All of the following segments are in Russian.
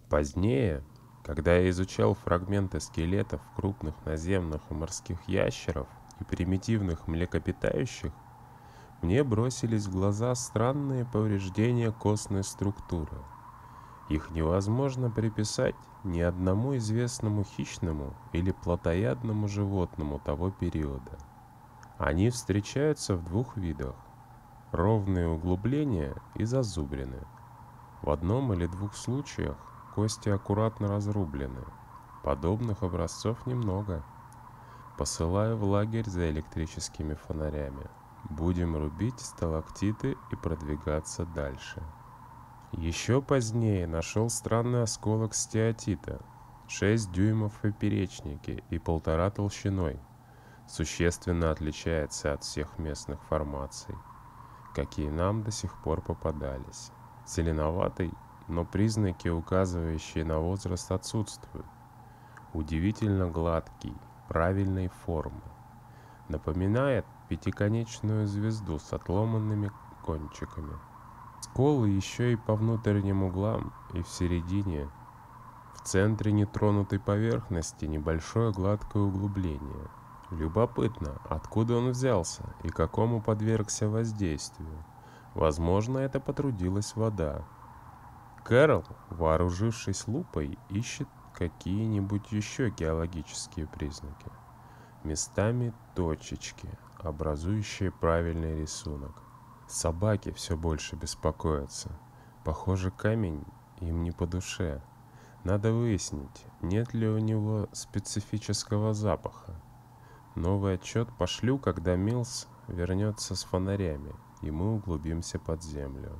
Позднее, когда я изучал фрагменты скелетов крупных наземных и морских ящеров и примитивных млекопитающих, мне бросились в глаза странные повреждения костной структуры. Их невозможно приписать ни одному известному хищному или плотоядному животному того периода. Они встречаются в двух видах: ровные углубления и зазубрины. В одном или двух случаях кости аккуратно разрублены. Подобных образцов немного. Посылаю в лагерь за электрическими фонарями. Будем рубить сталактиты и продвигаться дальше. Еще позднее нашел странный осколок стеатита, 6 дюймов в поперечнике и 1,5 толщиной. Существенно отличается от всех местных формаций, какие нам до сих пор попадались. Зеленоватый, но признаки, указывающие на возраст, отсутствуют. Удивительно гладкий, правильной формы. Напоминает пятиконечную звезду с отломанными кончиками. Сколы еще и по внутренним углам, и в середине. В центре нетронутой поверхности небольшое гладкое углубление. Любопытно, откуда он взялся и какому подвергся воздействию. Возможно, это потрудилась вода. Кэрол, вооружившись лупой, ищет какие-нибудь еще геологические признаки. Местами точечки, образующие правильный рисунок. Собаки все больше беспокоятся. Похоже, камень им не по душе. Надо выяснить, нет ли у него специфического запаха. Новый отчет пошлю, когда Милс вернется с фонарями, и мы углубимся под землю.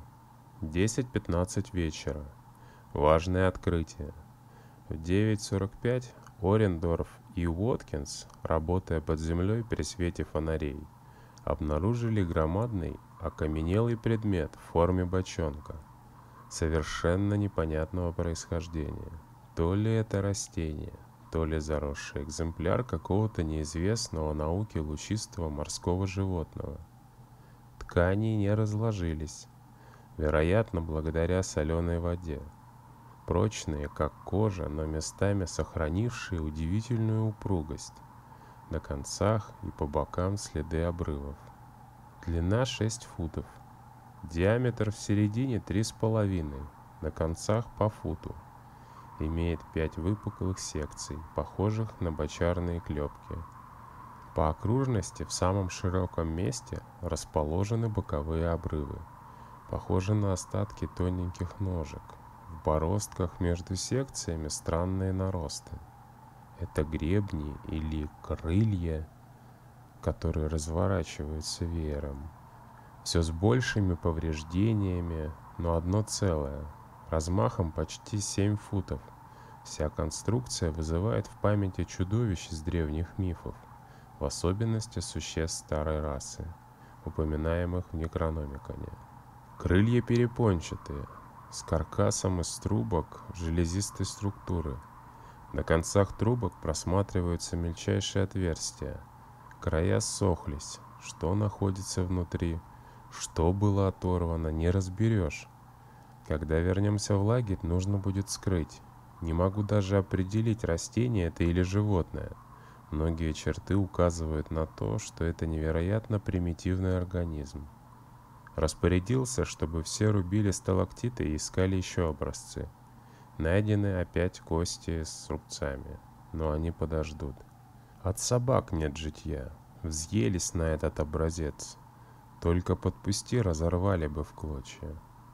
10:15 вечера. Важное открытие. В 9:45 Орендорф и Уоткинс, работая под землей при свете фонарей, обнаружили громадный окаменелый предмет в форме бочонка, совершенно непонятного происхождения. То ли это растение, то ли заросший экземпляр какого-то неизвестного науке лучистого морского животного. Ткани не разложились, вероятно, благодаря соленой воде. Прочные, как кожа, но местами сохранившие удивительную упругость. На концах и по бокам следы обрывов. Длина 6 футов. Диаметр в середине 3,5, на концах по футу. Имеет 5 выпуклых секций, похожих на бочарные клепки. По окружности в самом широком месте расположены боковые обрывы, похожие на остатки тоненьких ножек. В бороздках между секциями странные наросты. Это гребни или крылья, которые разворачиваются веером. Все с большими повреждениями, но одно целое, размахом почти 7 футов. Вся конструкция вызывает в памяти чудовищ из древних мифов, в особенности существ старой расы, упоминаемых в Некрономиконе. Крылья перепончатые, с каркасом из трубок железистой структуры. На концах трубок просматриваются мельчайшие отверстия. Края ссохлись. Что находится внутри, что было оторвано, не разберешь. Когда вернемся в лагерь, нужно будет скрыть. Не могу даже определить, растение это или животное. Многие черты указывают на то, что это невероятно примитивный организм. Распорядился, чтобы все рубили сталактиты и искали еще образцы. Найдены опять кости с рубцами, но они подождут. От собак нет житья. Взъелись на этот образец. Только подпусти, разорвали бы в клочья.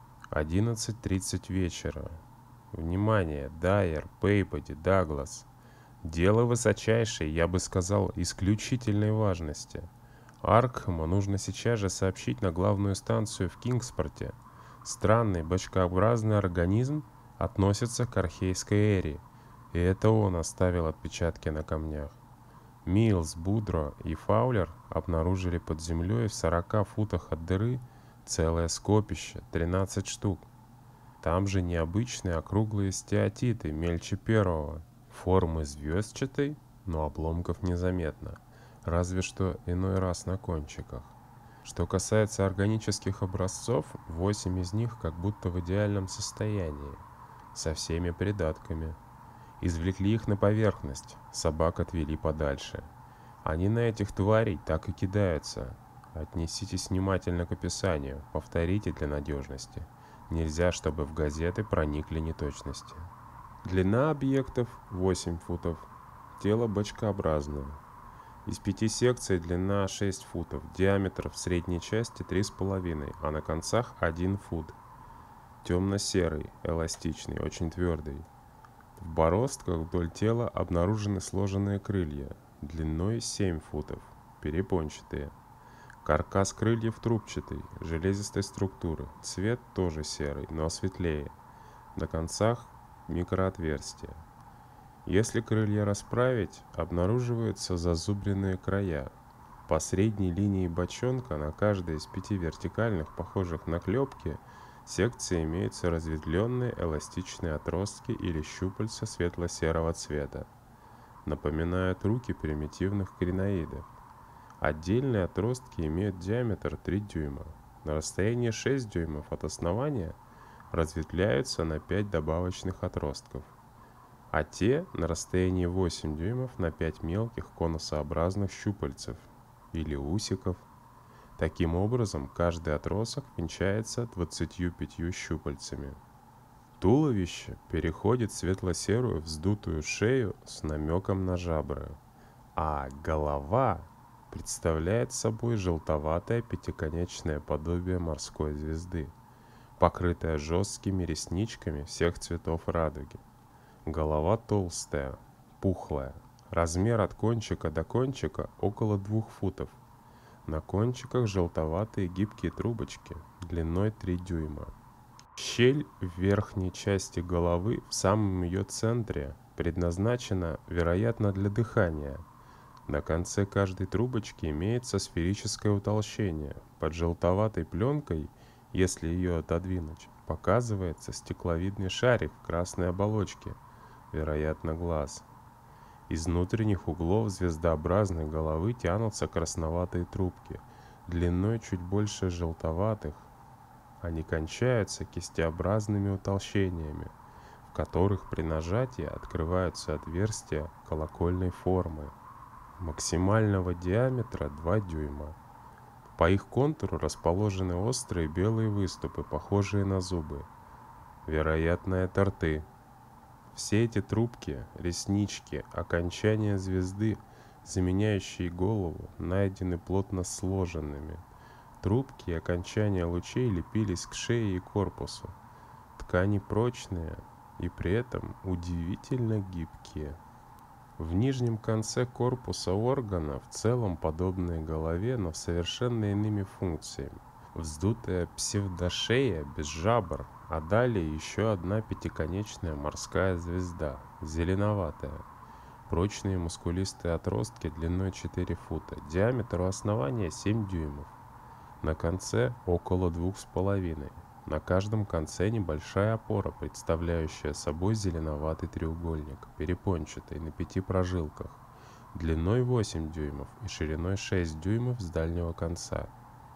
11:30 вечера. Внимание, Дайер, Пейбоди, Даглас. Дело высочайшее, я бы сказал, исключительной важности. Аркхэму нужно сейчас же сообщить на главную станцию в Кингспорте. Странный бочкообразный организм относится к архейской эре, и это он оставил отпечатки на камнях. Милс, Будро и Фаулер обнаружили под землей в 40 футах от дыры целое скопище, 13 штук. Там же необычные округлые стеатиты, мельче первого, формы звездчатой, но обломков незаметно, разве что иной раз на кончиках. Что касается органических образцов, 8 из них как будто в идеальном состоянии. со всеми придатками. Извлекли их на поверхность, собак отвели подальше. Они на этих тварей так и кидаются. Отнеситесь внимательно к описанию, повторите для надежности. Нельзя, чтобы в газеты проникли неточности. Длина объектов 8 футов, тело бочкообразное. Из 5 секций длина 6 футов, диаметр в средней части 3,5, а на концах 1 фут. Темно-серый, эластичный, очень твердый. В бороздках вдоль тела обнаружены сложенные крылья, длиной 7 футов, перепончатые. Каркас крыльев трубчатый, железистой структуры, цвет тоже серый, но светлее. На концах микроотверстия. Если крылья расправить, обнаруживаются зазубренные края. По средней линии бочонка на каждой из 5 вертикальных, похожих на клепки, секции имеются разветвленные эластичные отростки или щупальца светло-серого цвета. Напоминают руки примитивных криноидов. Отдельные отростки имеют диаметр 3 дюйма. На расстоянии 6 дюймов от основания разветвляются на 5 добавочных отростков, а те на расстоянии 8 дюймов на 5 мелких конусообразных щупальцев или усиков. Таким образом, каждый отросток венчается 25 щупальцами. Туловище переходит в светло-серую вздутую шею с намеком на жабры, а голова представляет собой желтоватое пятиконечное подобие морской звезды, покрытая жесткими ресничками всех цветов радуги. Голова толстая, пухлая, размер от кончика до кончика около 2 футов. На кончиках желтоватые гибкие трубочки длиной 3 дюйма. Щель в верхней части головы в самом ее центре предназначена, вероятно, для дыхания. На конце каждой трубочки имеется сферическое утолщение. Под желтоватой пленкой, если ее отодвинуть, показывается стекловидный шарик в красной оболочке, вероятно, глаз. Из внутренних углов звездообразной головы тянутся красноватые трубки, длиной чуть больше желтоватых. Они кончаются кистеобразными утолщениями, в которых при нажатии открываются отверстия колокольной формы, максимального диаметра 2 дюйма. По их контуру расположены острые белые выступы, похожие на зубы. Вероятно, это рты. Все эти трубки, реснички, окончания звезды, заменяющие голову, найдены плотно сложенными. Трубки и окончания лучей лепились к шее и корпусу. Ткани прочные и при этом удивительно гибкие. В нижнем конце корпуса органа в целом подобные голове, но совершенно иными функциями. Вздутая псевдошея без жабр, а далее еще одна пятиконечная морская звезда, зеленоватая. Прочные мускулистые отростки длиной 4 фута, диаметр у основания 7 дюймов. На конце около 2,5. На каждом конце небольшая опора, представляющая собой зеленоватый треугольник, перепончатый на 5 прожилках, длиной 8 дюймов и шириной 6 дюймов с дальнего конца.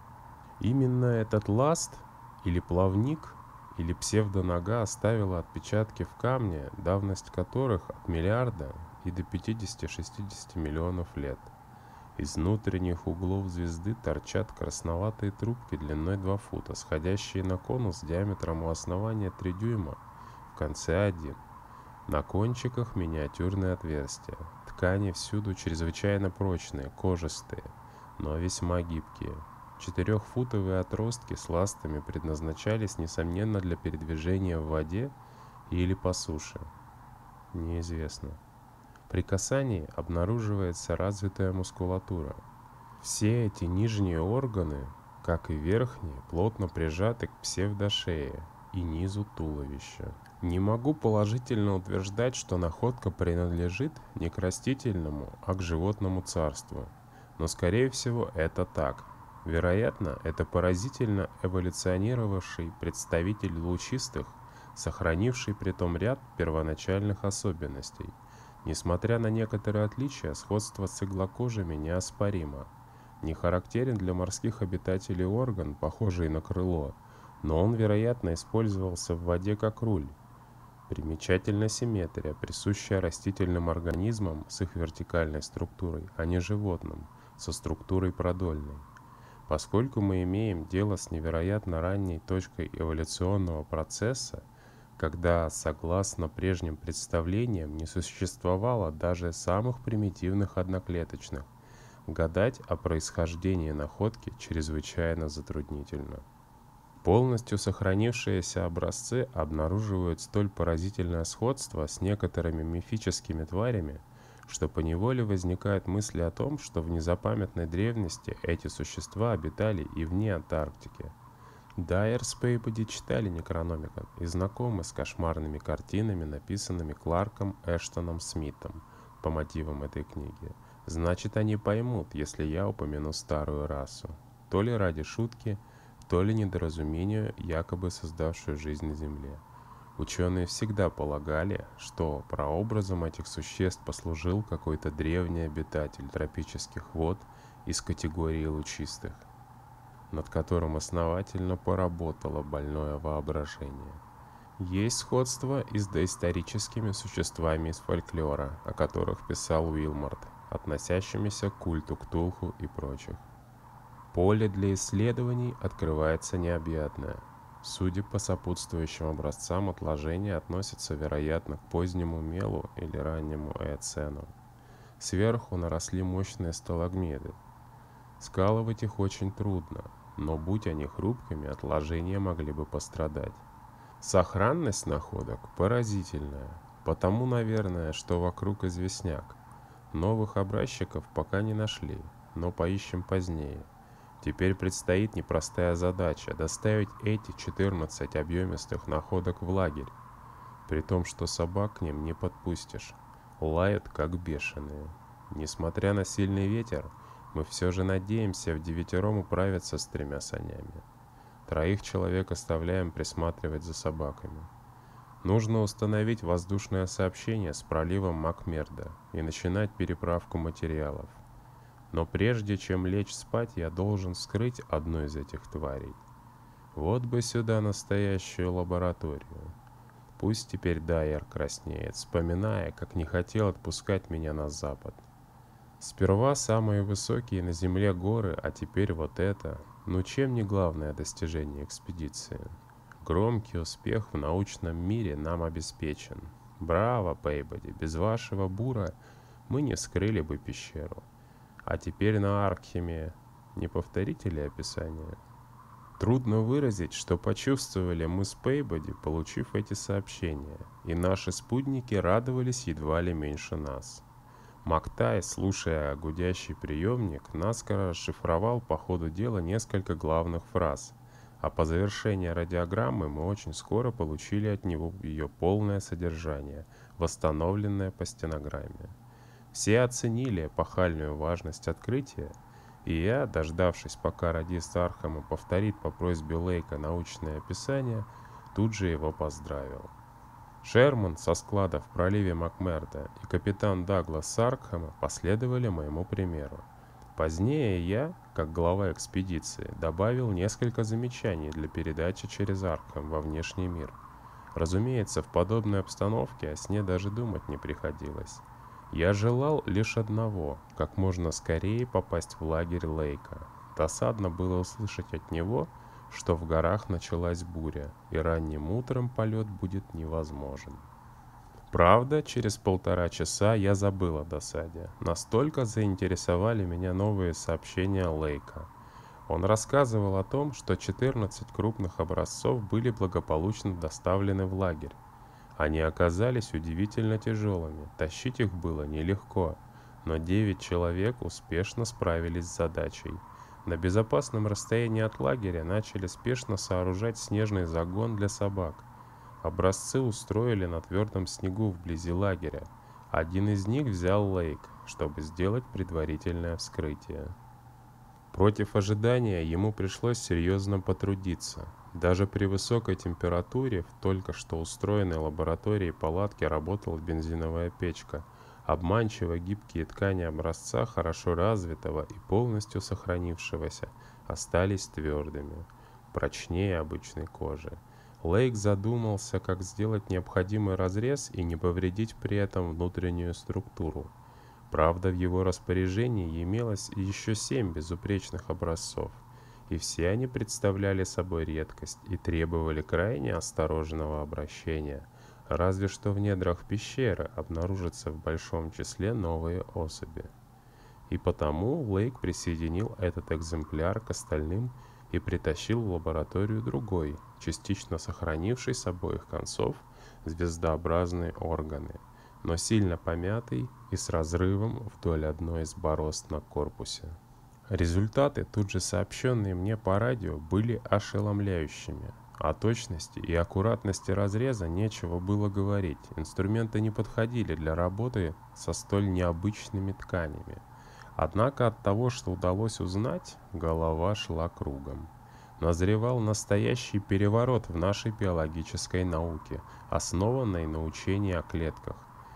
Именно этот ласт, или плавник, или псевдонога оставила отпечатки в камне, давность которых от миллиарда и до 50-60 миллионов лет. Из внутренних углов звезды торчат красноватые трубки длиной 2 фута, сходящие на конус диаметром у основания 3 дюйма, в конце 1. На кончиках миниатюрные отверстия. Ткани всюду чрезвычайно прочные, кожистые, но весьма гибкие. 4-футовые отростки с ластами предназначались, несомненно, для передвижения в воде или по суше. Неизвестно. При касании обнаруживается развитая мускулатура. Все эти нижние органы, как и верхние, плотно прижаты к псевдошее и низу туловища. Не могу положительно утверждать, что находка принадлежит не к растительному, а к животному царству. Но, скорее всего, это так. Вероятно, это поразительно эволюционировавший представитель лучистых, сохранивший при том ряд первоначальных особенностей. Несмотря на некоторые отличия, сходство с иглокожими неоспоримо. Не характерен для морских обитателей орган, похожий на крыло, но он, вероятно, использовался в воде как руль. Примечательна симметрия, присущая растительным организмам с их вертикальной структурой, а не животным, со структурой продольной. Поскольку мы имеем дело с невероятно ранней точкой эволюционного процесса, когда, согласно прежним представлениям, не существовало даже самых примитивных одноклеточных, гадать о происхождении находки чрезвычайно затруднительно. Полностью сохранившиеся образцы обнаруживают столь поразительное сходство с некоторыми мифическими тварями, что поневоле возникают мысли о том, что в незапамятной древности эти существа обитали и вне Антарктики. Дайер с Пейбоди читали Некрономикон и знакомы с кошмарными картинами, написанными Кларком Эштоном Смитом по мотивам этой книги. Значит, они поймут, если я упомяну старую расу, то ли ради шутки, то ли недоразумению, якобы создавшую жизнь на Земле. Ученые всегда полагали, что прообразом этих существ послужил какой-то древний обитатель тропических вод из категории лучистых, над которым основательно поработало больное воображение. Есть сходство и с доисторическими существами из фольклора, о которых писал Уилморт, относящимися к культу Ктулху и прочих. Поле для исследований открывается необъятное. Судя по сопутствующим образцам, отложения относятся, вероятно, к позднему Мелу или раннему Эоцену. Сверху наросли мощные сталагмиты. Скалывать их очень трудно, но будь они хрупкими, отложения могли бы пострадать. Сохранность находок поразительная, потому, наверное, что вокруг известняк. Новых образчиков пока не нашли, но поищем позднее. Теперь предстоит непростая задача — доставить эти 14 объемистых находок в лагерь, при том, что собак к ним не подпустишь. Лают, как бешеные. Несмотря на сильный ветер, мы все же надеемся вдевятером управиться с 3 санями. 3 человек оставляем присматривать за собаками. Нужно установить воздушное сообщение с проливом Макмерда и начинать переправку материалов. Но прежде чем лечь спать, я должен вскрыть одну из этих тварей. Вот бы сюда настоящую лабораторию. Пусть теперь Дайер краснеет, вспоминая, как не хотел отпускать меня на запад. Сперва самые высокие на Земле горы, а теперь вот это. Ну чем не главное достижение экспедиции? Громкий успех в научном мире нам обеспечен. Браво, Пейбоди, без вашего бура мы не вскрыли бы пещеру. А теперь на Аркхеме. Не повторите ли описание? Трудно выразить, что почувствовали мы с Пейбоди, получив эти сообщения, и наши спутники радовались едва ли меньше нас. Мактай, слушая гудящий приемник, наскоро расшифровал по ходу дела несколько главных фраз, а по завершении радиограммы мы очень скоро получили от него ее полное содержание, восстановленное по стенограмме. Все оценили эпохальную важность открытия, и я, дождавшись, пока радист Аркхема повторит по просьбе Лейка научное описание, тут же его поздравил. Шерман со склада в проливе Макмерда и капитан Даглас Аркхема последовали моему примеру. Позднее я, как глава экспедиции, добавил несколько замечаний для передачи через Аркхем во внешний мир. Разумеется, в подобной обстановке о сне даже думать не приходилось. Я желал лишь одного — как можно скорее попасть в лагерь Лейка. Досадно было услышать от него, что в горах началась буря, и ранним утром полет будет невозможен. Правда, через 1,5 часа я забыл о досаде. Настолько заинтересовали меня новые сообщения Лейка. Он рассказывал о том, что 14 крупных образцов были благополучно доставлены в лагерь. Они оказались удивительно тяжелыми, тащить их было нелегко, но 9 человек успешно справились с задачей. На безопасном расстоянии от лагеря начали спешно сооружать снежный загон для собак. Образцы устроили на твердом снегу вблизи лагеря. Один из них взял Лейк, чтобы сделать предварительное вскрытие. Против ожидания ему пришлось серьезно потрудиться. Даже при высокой температуре в только что устроенной лаборатории палатки работала бензиновая печка. Обманчиво гибкие ткани образца, хорошо развитого и полностью сохранившегося, остались твердыми, прочнее обычной кожи. Лейк задумался, как сделать необходимый разрез и не повредить при этом внутреннюю структуру. Правда, в его распоряжении имелось еще 7 безупречных образцов, и все они представляли собой редкость и требовали крайне осторожного обращения, разве что в недрах пещеры обнаружатся в большом числе новые особи. И потому Лейк присоединил этот экземпляр к остальным и притащил в лабораторию другой, частично сохранивший с обоих концов звездообразные органы, но сильно помятый и с разрывом вдоль одной из борозд на корпусе. Результаты, тут же сообщенные мне по радио, были ошеломляющими. О точности и аккуратности разреза нечего было говорить, инструменты не подходили для работы со столь необычными тканями. Однако от того, что удалось узнать, голова шла кругом. Назревал настоящий переворот в нашей биологической науке, основанной на учении о клетках,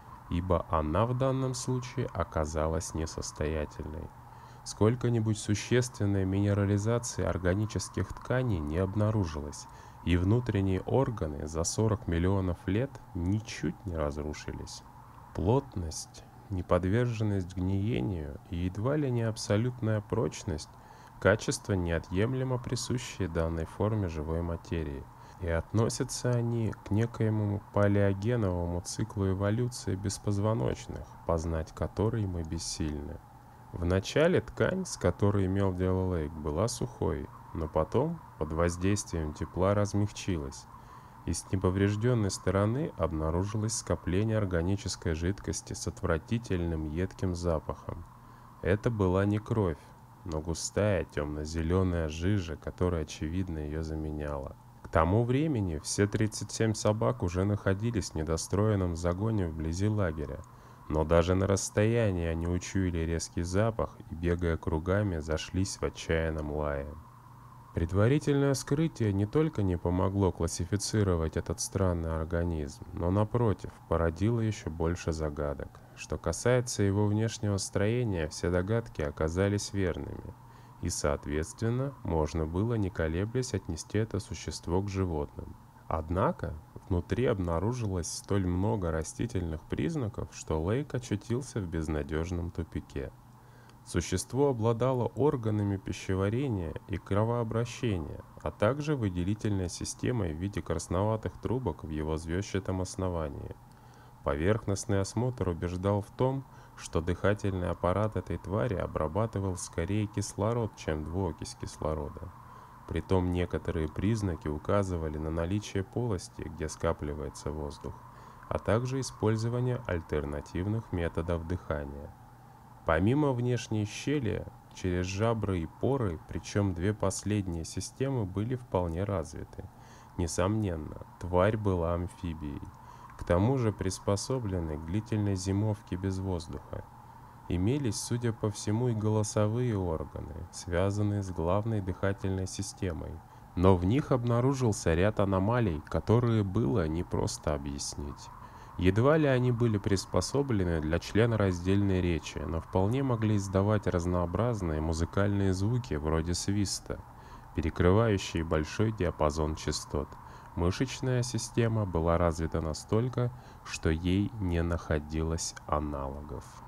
ибо она в данном случае оказалась несостоятельной. Сколько-нибудь существенной минерализации органических тканей не обнаружилось, и внутренние органы за 40 миллионов лет ничуть не разрушились. Плотность, неподверженность гниению и едва ли не абсолютная прочность – качества, неотъемлемо присущие данной форме живой материи, и относятся они к некоему палеогеновому циклу эволюции беспозвоночных, познать который мы бессильны. Вначале ткань, с которой имел дело Лейк, была сухой, но потом, под воздействием тепла, размягчилась, и с неповрежденной стороны обнаружилось скопление органической жидкости с отвратительным едким запахом. Это была не кровь, но густая темно-зеленая жижа, которая очевидно ее заменяла. К тому времени все 37 собак уже находились в недостроенном загоне вблизи лагеря, но даже на расстоянии они учуяли резкий запах и, бегая кругами, зашлись в отчаянном лае. Предварительное вскрытие не только не помогло классифицировать этот странный организм, но, напротив, породило еще больше загадок. Что касается его внешнего строения, все догадки оказались верными, и, соответственно, можно было, не колеблясь, отнести это существо к животным. Однако, внутри обнаружилось столь много растительных признаков, что Лейк очутился в безнадежном тупике. Существо обладало органами пищеварения и кровообращения, а также выделительной системой в виде красноватых трубок в его звездчатом основании. Поверхностный осмотр убеждал в том, что дыхательный аппарат этой твари обрабатывал скорее кислород, чем двуокись кислорода. Притом некоторые признаки указывали на наличие полости, где скапливается воздух, а также использование альтернативных методов дыхания. Помимо внешней щели, через жабры и поры, причем две последние системы были вполне развиты. Несомненно, тварь была амфибией, к тому же приспособленной к длительной зимовке без воздуха. Имелись, судя по всему, и голосовые органы, связанные с главной дыхательной системой, но в них обнаружился ряд аномалий, которые было непросто объяснить. Едва ли они были приспособлены для членораздельной речи, но вполне могли издавать разнообразные музыкальные звуки вроде свиста, перекрывающие большой диапазон частот. Мышечная система была развита настолько, что ей не находилось аналогов.